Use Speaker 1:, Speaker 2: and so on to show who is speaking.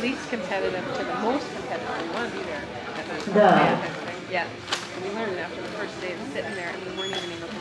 Speaker 1: least competitive to the most competitive one either.
Speaker 2: The
Speaker 1: Yeah. We learned after the first day of sitting there, and we weren't even able